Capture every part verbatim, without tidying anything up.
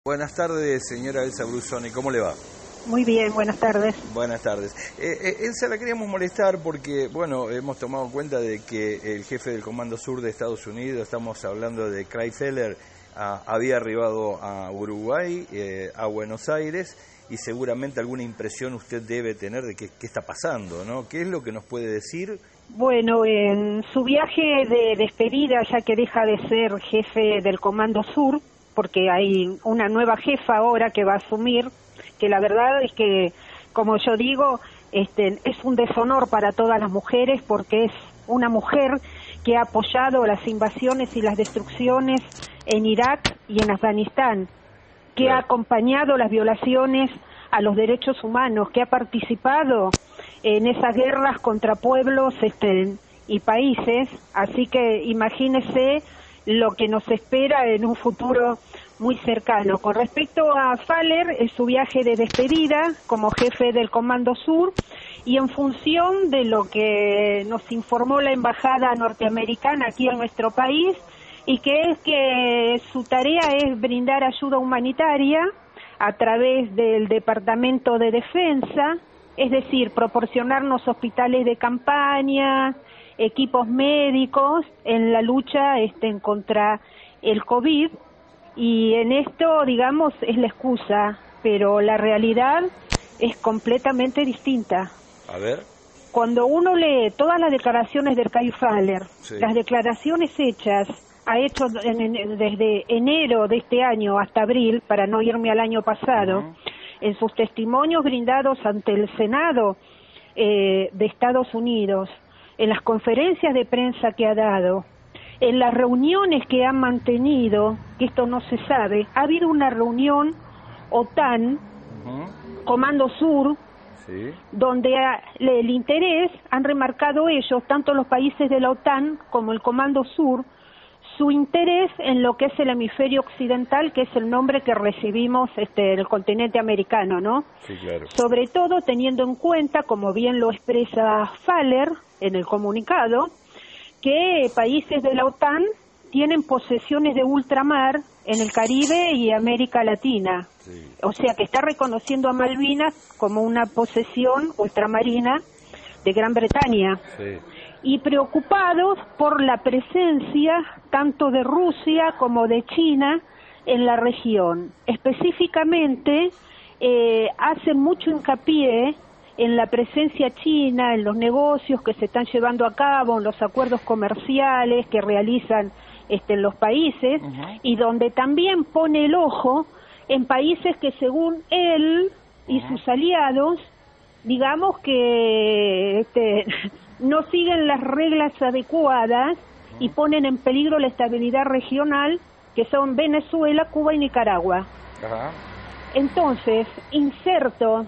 Buenas tardes, señora Elsa Brusoni, ¿cómo le va? Muy bien, buenas tardes. Buenas tardes. Eh, eh, Elsa, la queríamos molestar porque, bueno, hemos tomado cuenta de que el jefe del Comando Sur de Estados Unidos, estamos hablando de Craig Feller, a, había arribado a Uruguay, eh, a Buenos Aires, y seguramente alguna impresión usted debe tener de qué, qué está pasando, ¿no? ¿Qué es lo que nos puede decir? Bueno, en su viaje de despedida, ya que deja de ser jefe del Comando Sur, porque hay una nueva jefa ahora que va a asumir, que la verdad es que, como yo digo, este, es un deshonor para todas las mujeres, porque es una mujer que ha apoyado las invasiones y las destrucciones en Irak y en Afganistán, que ha acompañado las violaciones a los derechos humanos, que ha participado en esas guerras contra pueblos este, y países, así que imagínese lo que nos espera en un futuro muy cercano. Con respecto a Feller, es su viaje de despedida como jefe del Comando Sur, y en función de lo que nos informó la Embajada norteamericana aquí en nuestro país, y que es que su tarea es brindar ayuda humanitaria a través del Departamento de Defensa, es decir, proporcionarnos hospitales de campaña, equipos médicos en la lucha este, contra el COVID, y en esto, digamos, es la excusa, pero la realidad es completamente distinta. A ver. Cuando uno lee todas las declaraciones del Craig Feller, sí, las declaraciones hechas, ha hecho en, en, desde enero de este año hasta abril, para no irme al año pasado, uh-huh, en sus testimonios brindados ante el Senado eh, de Estados Unidos, en las conferencias de prensa que ha dado, en las reuniones que han mantenido, que esto no se sabe, ha habido una reunión OTAN, uh-huh, Comando Sur, sí, donde ha, le, el interés, han remarcado ellos, tanto los países de la OTAN como el Comando Sur, su interés en lo que es el hemisferio occidental, que es el nombre que recibimos este, el continente americano, ¿no? Sí, claro. Sobre todo teniendo en cuenta, como bien lo expresa Feller en el comunicado, que países de la OTAN tienen posesiones de ultramar en el Caribe y América Latina. Sí. O sea que está reconociendo a Malvinas como una posesión ultramarina de Gran Bretaña. Sí. Y preocupados por la presencia tanto de Rusia como de China en la región. Específicamente, eh, hacen mucho hincapié en la presencia china, en los negocios que se están llevando a cabo, en los acuerdos comerciales que realizan este, en los países, uh-huh, y donde también pone el ojo en países que según él y uh-huh, sus aliados, digamos que este, no siguen las reglas adecuadas, uh-huh, y ponen en peligro la estabilidad regional, que son Venezuela, Cuba y Nicaragua. Uh-huh. Entonces, inserto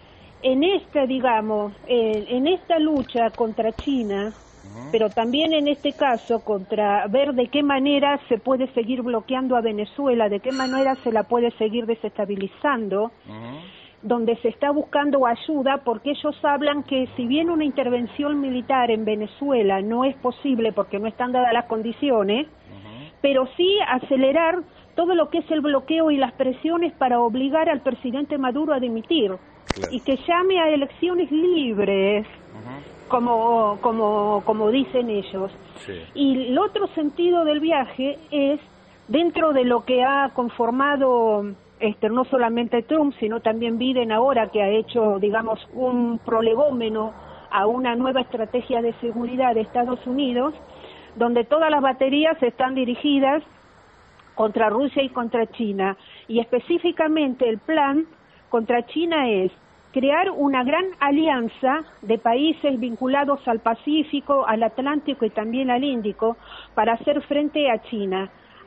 en esta, digamos, eh, en esta lucha contra China, uh-huh, pero también en este caso contra ver de qué manera se puede seguir bloqueando a Venezuela, de qué manera se la puede seguir desestabilizando, uh-huh, donde se está buscando ayuda, porque ellos hablan que si bien una intervención militar en Venezuela no es posible porque no están dadas las condiciones, uh-huh, pero sí acelerar todo lo que es el bloqueo y las presiones para obligar al presidente Maduro a dimitir. Claro. Y que llame a elecciones libres, uh-huh, como, como, como dicen ellos. Sí. Y el otro sentido del viaje es, dentro de lo que ha conformado este, no solamente Trump, sino también Biden ahora, que ha hecho, digamos, un prolegómeno a una nueva estrategia de seguridad de Estados Unidos, donde todas las baterías están dirigidas contra Rusia y contra China. Y específicamente el plan contra China es crear una gran alianza de países vinculados al Pacífico, al Atlántico y también al Índico para hacer frente a China.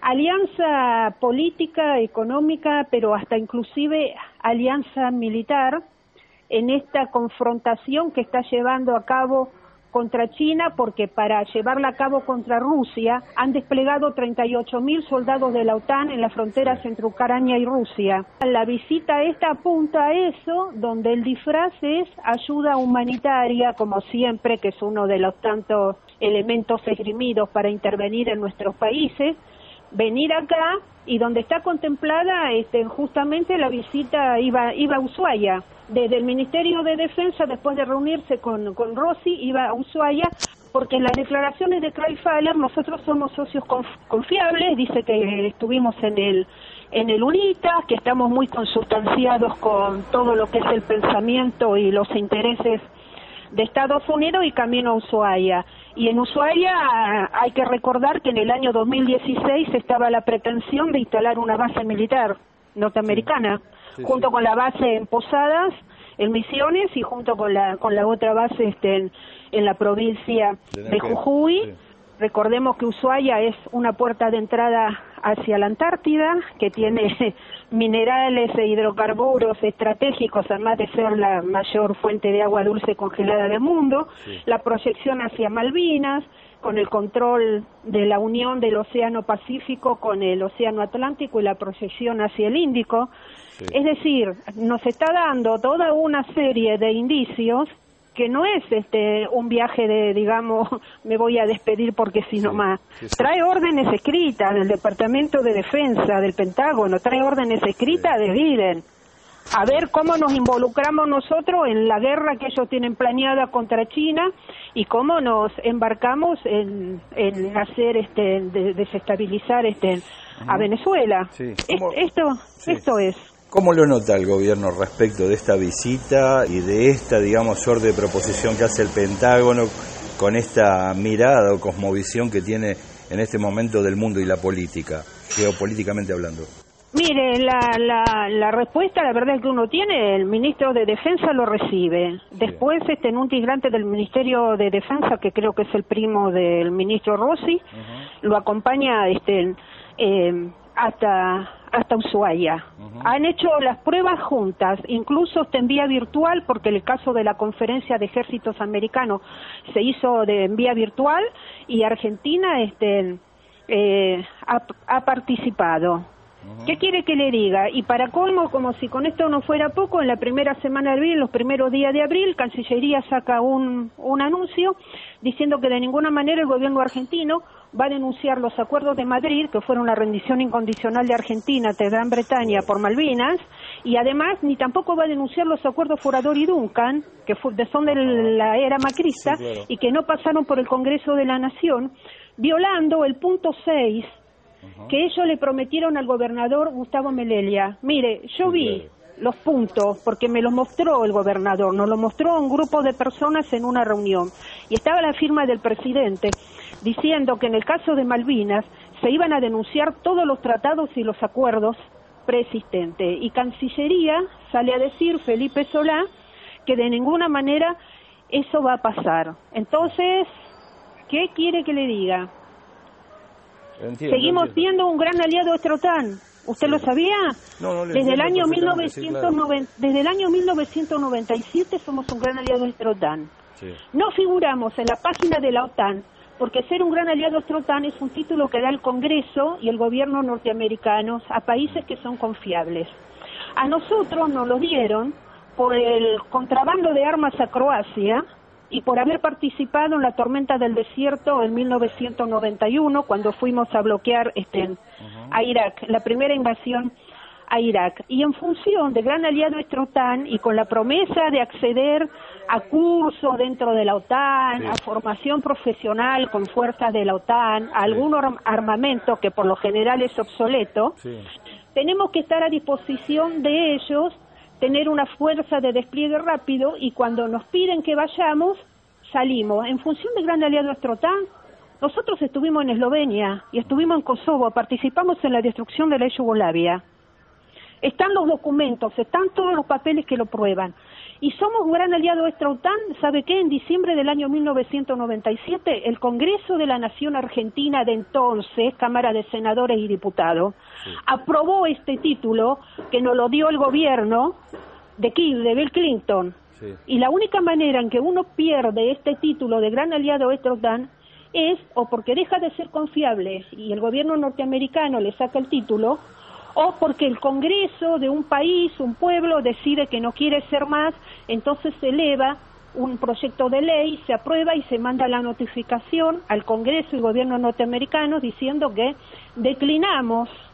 Alianza política, económica, pero hasta inclusive alianza militar en esta confrontación que está llevando a cabo contra China, porque para llevarla a cabo contra Rusia han desplegado treinta y ocho mil soldados de la OTAN en las fronteras entre Ucrania y Rusia. La visita esta apunta a eso, donde el disfraz es ayuda humanitaria, como siempre, que es uno de los tantos elementos esgrimidos para intervenir en nuestros países, venir acá y donde está contemplada este, justamente la visita, iba, iba a Ushuaia, desde el Ministerio de Defensa, después de reunirse con, con Rossi, iba a Ushuaia, porque en las declaraciones de Craig Faller nosotros somos socios conf confiables, dice que estuvimos en el en el UNITA, que estamos muy consustanciados con todo lo que es el pensamiento y los intereses de Estados Unidos y camino a Ushuaia. Y en Ushuaia hay que recordar que en el año dos mil dieciséis estaba la pretensión de instalar una base militar norteamericana, sí, sí, junto sí. con la base en Posadas, en Misiones, y junto con la con la otra base este, en, en la provincia de, de Jujuy. Sí. Recordemos que Ushuaia es una puerta de entrada hacia la Antártida, que tiene minerales e hidrocarburos estratégicos, además de ser la mayor fuente de agua dulce congelada del mundo, sí. la proyección hacia Malvinas, con el control de la unión del Océano Pacífico con el Océano Atlántico y la proyección hacia el Índico. Sí. Es decir, nos está dando toda una serie de indicios que no es este un viaje de, digamos, me voy a despedir porque si no sí, más. Sí, sí. Trae órdenes escritas del Departamento de Defensa, del Pentágono, trae órdenes escritas sí. de Biden. A ver cómo nos involucramos nosotros en la guerra que ellos tienen planeada contra China y cómo nos embarcamos en, en hacer, este, de, desestabilizar este, uh-huh. a Venezuela. Sí. Es, esto, sí. esto es. ¿Cómo lo nota el gobierno respecto de esta visita y de esta, digamos, suerte de proposición que hace el Pentágono con esta mirada o cosmovisión que tiene en este momento del mundo y la política, geopolíticamente hablando? Mire, la, la, la respuesta, la verdad es que uno tiene, el ministro de Defensa lo recibe. Después, sí. este, en un integrante del Ministerio de Defensa, que creo que es el primo del ministro Rossi, uh-huh. lo acompaña este, eh, hasta... hasta Ushuaia. Uh-huh. Han hecho las pruebas juntas, incluso está en vía virtual, porque el caso de la conferencia de ejércitos americanos se hizo de en vía virtual y Argentina este eh, ha, ha participado. Uh-huh. ¿Qué quiere que le diga? Y para colmo, como si con esto no fuera poco, en la primera semana de abril, los primeros días de abril, Cancillería saca un, un anuncio diciendo que de ninguna manera el gobierno argentino va a denunciar los acuerdos de Madrid, que fueron la rendición incondicional de Argentina ante Gran Bretaña por Malvinas, y además ni tampoco va a denunciar los acuerdos Forador y Duncan, que son de la era macrista, sí, claro. y que no pasaron por el Congreso de la Nación, violando el punto seis, uh-huh. que ellos le prometieron al gobernador Gustavo Melella. Mire, yo sí, vi claro. los puntos, porque me los mostró el gobernador, nos lo mostró un grupo de personas en una reunión, y estaba la firma del presidente, diciendo que en el caso de Malvinas se iban a denunciar todos los tratados y los acuerdos preexistentes. Y Cancillería sale a decir, Felipe Solá, que de ninguna manera eso va a pasar. Entonces, ¿qué quiere que le diga? Entiendo, Seguimos entiendo. siendo un gran aliado de nuestra OTAN. ¿Usted sí. lo sabía? No, no le desde el año mil novecientos noventa, sí, claro. desde el año mil novecientos noventa y siete somos un gran aliado de nuestra OTAN. Sí. No figuramos en la página de la OTAN, porque ser un gran aliado de nuestra OTAN es un título que da el Congreso y el gobierno norteamericanos a países que son confiables. A nosotros nos lo dieron por el contrabando de armas a Croacia y por haber participado en la tormenta del desierto en mil novecientos noventa y uno, cuando fuimos a bloquear este, uh-huh. a Irak, la primera invasión a Irak. Y en función de gran aliado de nuestra OTAN y con la promesa de acceder a cursos dentro de la OTAN, sí. a formación profesional con fuerzas de la OTAN, a sí. algún armamento que por lo general es obsoleto, sí. tenemos que estar a disposición de ellos, tener una fuerza de despliegue rápido, y cuando nos piden que vayamos, salimos. En función de gran aliado de nuestra OTAN, nosotros estuvimos en Eslovenia y estuvimos en Kosovo, participamos en la destrucción de la Yugoslavia. Están los documentos, están todos los papeles que lo prueban. Y somos un gran aliado de nuestra OTAN. ¿Sabe qué? En diciembre del año mil novecientos noventa y siete, el Congreso de la Nación Argentina de entonces, Cámara de Senadores y Diputados, sí. aprobó este título que nos lo dio el gobierno de, de Bill Clinton. Sí. Y la única manera en que uno pierde este título de gran aliado de nuestra OTAN es o porque deja de ser confiable y el gobierno norteamericano le saca el título, o porque el Congreso de un país, un pueblo, decide que no quiere ser más, entonces se eleva un proyecto de ley, se aprueba y se manda la notificación al Congreso y gobierno norteamericano diciendo que declinamos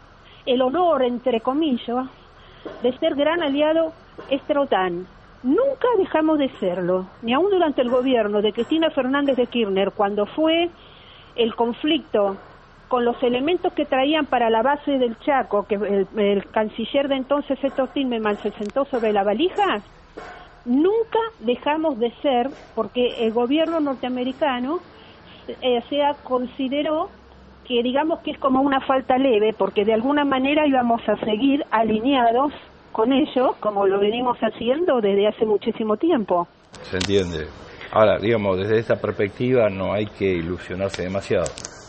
el honor, entre comillas, de ser gran aliado extra-OTAN. Nunca dejamos de serlo, ni aún durante el gobierno de Cristina Fernández de Kirchner, cuando fue el conflicto con los elementos que traían para la base del Chaco, que el, el canciller de entonces, Héctor Timerman, se sentó sobre la valija. Nunca dejamos de ser, porque el gobierno norteamericano eh, se consideró que digamos que es como una falta leve, porque de alguna manera íbamos a seguir alineados con ellos, como lo venimos haciendo desde hace muchísimo tiempo. Se entiende. Ahora, digamos, desde esta perspectiva no hay que ilusionarse demasiado.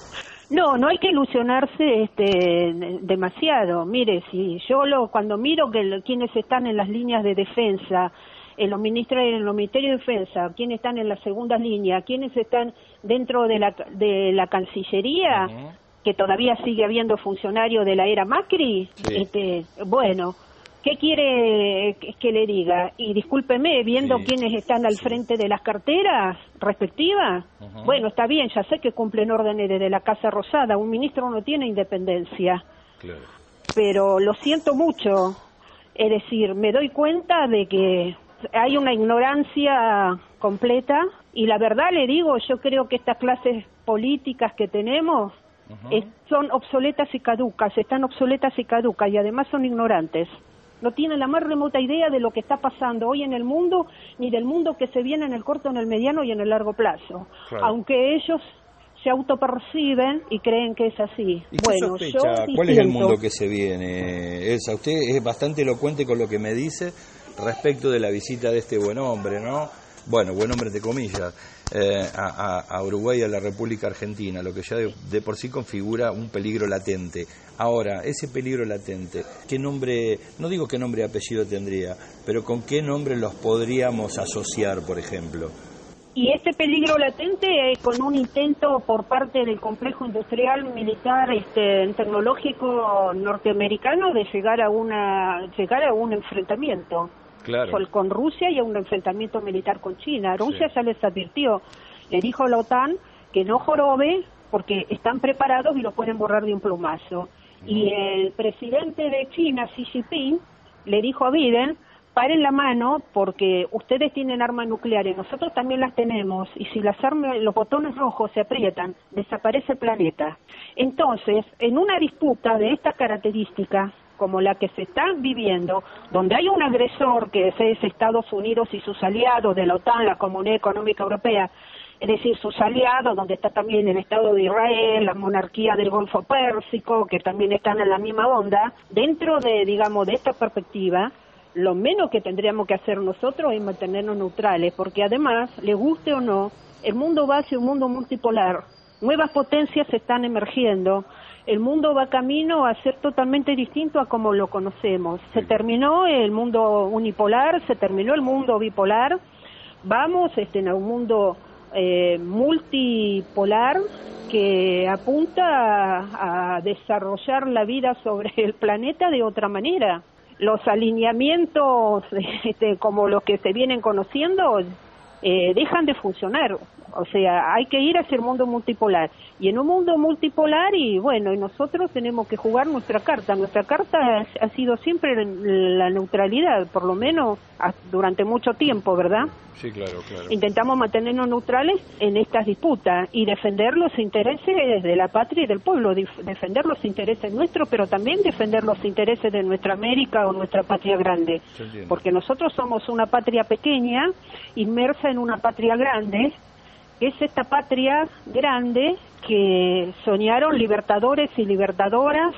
No, no hay que ilusionarse este, demasiado. Mire, si yo lo cuando miro que lo, quienes están en las líneas de defensa, en los ministros, en los ministerios de defensa, quienes están en la segunda línea, quienes están dentro de la de la Cancillería, uh-huh. que todavía sigue habiendo funcionarios de la era Macri, sí. este, bueno, ¿qué quiere que le diga? Y discúlpeme, viendo sí. quienes están al sí. frente de las carteras respectivas, uh-huh. bueno, está bien, ya sé que cumplen órdenes desde la Casa Rosada, un ministro no tiene independencia, claro. pero lo siento mucho, es decir, me doy cuenta de que hay una ignorancia completa y la verdad le digo, yo creo que estas clases políticas que tenemos uh-huh. es, son obsoletas y caducas, están obsoletas y caducas y además son ignorantes. No tienen la más remota idea de lo que está pasando hoy en el mundo, ni del mundo que se viene en el corto, en el mediano y en el largo plazo. Claro. Aunque ellos se autoperciben y creen que es así. ¿Y qué bueno, sospecha? Yo ¿Cuál es el mundo que se viene? Elsa, usted es bastante elocuente con lo que me dice respecto de la visita de este buen hombre, ¿no? Bueno, buen hombre entre comillas, eh, a, a Uruguay y a la República Argentina, lo que ya de, de por sí configura un peligro latente. Ahora, ese peligro latente, ¿qué nombre, no digo qué nombre y apellido tendría, pero con qué nombre los podríamos asociar, por ejemplo? Y este peligro latente eh, con un intento por parte del complejo industrial militar este, tecnológico norteamericano de llegar a una llegar a un enfrentamiento. Claro. Con Rusia y a un enfrentamiento militar con China. Rusia sí. ya les advirtió, le dijo a la OTAN que no jorobe porque están preparados y lo pueden borrar de un plumazo. Mm. Y el presidente de China, Xi Jinping, le dijo a Biden, paren la mano porque ustedes tienen armas nucleares, nosotros también las tenemos y si las armas, los botones rojos se aprietan, desaparece el planeta. Entonces, en una disputa de estas características, como la que se está viviendo, donde hay un agresor que es Estados Unidos y sus aliados de la OTAN, la Comunidad Económica Europea, es decir, sus aliados, donde está también el Estado de Israel, la monarquía del Golfo Pérsico, que también están en la misma onda, dentro de, digamos, de esta perspectiva, lo menos que tendríamos que hacer nosotros es mantenernos neutrales, porque además, le guste o no, el mundo va hacia un mundo multipolar, nuevas potencias están emergiendo, el mundo va camino a ser totalmente distinto a como lo conocemos. Se terminó el mundo unipolar, se terminó el mundo bipolar, vamos este, a un mundo eh, multipolar que apunta a, a desarrollar la vida sobre el planeta de otra manera. Los alineamientos este, como los que se vienen conociendo eh, dejan de funcionar. O sea, hay que ir hacia el mundo multipolar. Y en un mundo multipolar, y bueno, y nosotros tenemos que jugar nuestra carta. Nuestra carta ha sido siempre la neutralidad, por lo menos durante mucho tiempo, ¿verdad? Sí, claro, claro. Intentamos mantenernos neutrales en estas disputas y defender los intereses de la patria y del pueblo, defender los intereses nuestros, pero también defender los intereses de nuestra América o nuestra patria grande. Porque nosotros somos una patria pequeña, inmersa en una patria grande, es esta patria grande que soñaron libertadores y libertadoras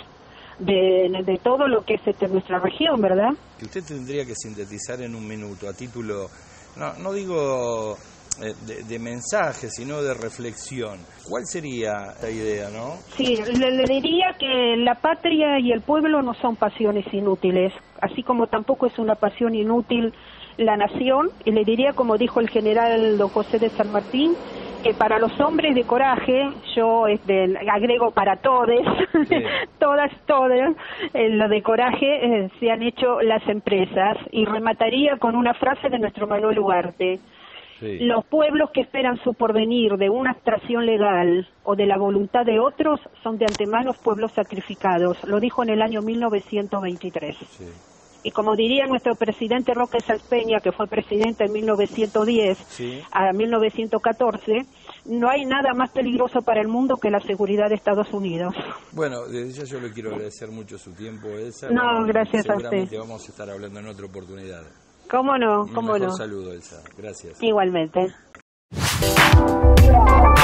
de, de todo lo que es este, nuestra región, ¿verdad? Que usted tendría que sintetizar en un minuto, a título, no, no digo eh, de, de mensaje, sino de reflexión. ¿Cuál sería la idea, no? Sí, le, le diría que la patria y el pueblo no son pasiones inútiles, así como tampoco es una pasión inútil la nación, y le diría, como dijo el general don José de San Martín, que para los hombres de coraje, yo este, agrego para todos, sí. todas, todas, eh, lo de coraje eh, se han hecho las empresas, y remataría con una frase de nuestro Manuel Ugarte, Sí. Los pueblos que esperan su porvenir de una abstracción legal o de la voluntad de otros son de antemano pueblos sacrificados. Lo dijo en el año mil novecientos veintitrés. Sí. Y como diría nuestro presidente Roque Sáenz Peña, que fue presidente en mil novecientos diez Sí. a mil novecientos catorce, no hay nada más peligroso para el mundo que la seguridad de Estados Unidos. Bueno, desde ya yo le quiero agradecer mucho su tiempo, Elsa. No, Bueno, gracias a usted. Seguramente vamos a estar hablando en otra oportunidad. ¿Cómo no? Un ¿Cómo mejor no? saludo, Elsa. Gracias. Igualmente.